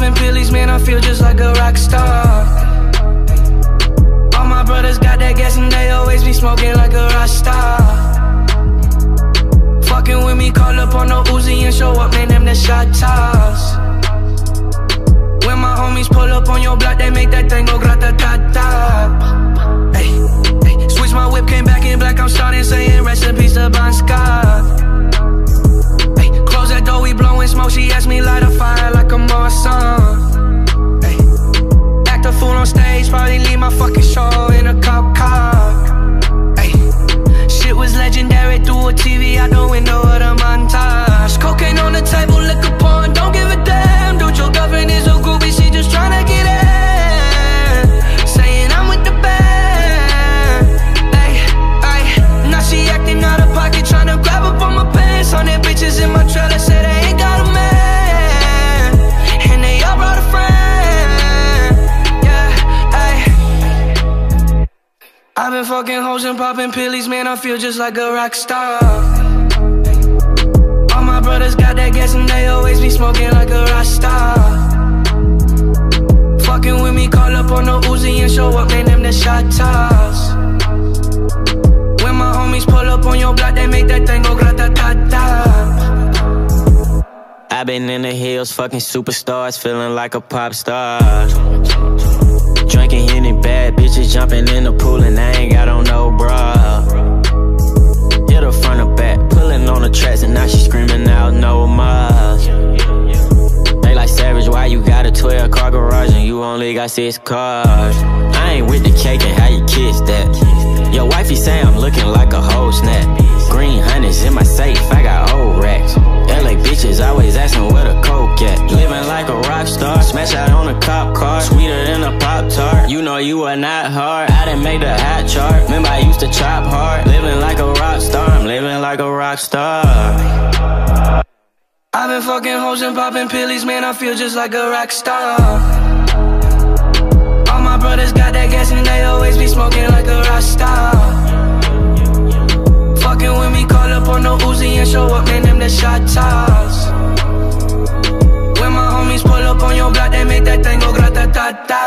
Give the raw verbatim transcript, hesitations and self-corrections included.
popping pillies, man, I feel just like a rock star. All my brothers got that gas and they always be smoking like a rock star. Fucking with me, call up on no Uzi and show up, man, them the shot toss. When my homies pull up on your block, they make that thing go grata-ta-ta. Ay, ay, switch my whip, came back in black, I'm starting saying rest in peace to Bon Scott. Ay, close that door, we blowing smoke, she asked me light a fire like a Marsan. Ay, act a fool on stage, probably leave my fucking show in a cop car. Ay, shit was legendary through a T V out the window of the montage. Cocaine on the table, liquor porn, don't give a damn. Dude, your girlfriend is a groupie, she just tryna get in. Saying I'm with the band. Ay, ay, now she acting out of pocket, tryna grab up on my pants. Hundred bitches in my trailer, say they ain't got a man, and they all brought a friend. Yeah, ay. I've been fucking hoes and popping pillies, man, I feel just like a rock star. All my brothers got that gas and they always be smoking like a rock star. Fucking with me, call up on no Uzi and show up, man, them the shot toss. When my homies pull up on your block, they make that thing go grata-ta-ta. I've been in the hills, fucking superstars, feeling like a pop star. Drinking Henny, bad bitches jumping in the pool and I ain't got on no bra. Hit her front or back, pulling on the tracks and now she screaming out no more. They like Savage, why you got a twelve car garage and you only got six cars? I ain't with the cake and how you kiss that. Your wifey say I'm looking like a whole snap. Green hundreds in my safe, I got old racks. L A bitches always asking where the coke at. Living like a rock star, smash out on a cop car, sweeter than a Pop-Tart. You know you are not hard, I done made the hot chart. Remember I used to chop hard. Living like a rock star, I'm living like a rock star. I've been fucking hoes and popping pillies, man, I feel just like a rock star. All my brothers got that gas and they always be smoking like a rock star. Fucking with me, call up on no Uzi and show up, man, them the shot toss. When my homies pull up on your block, they make that thing go grata-ta-ta.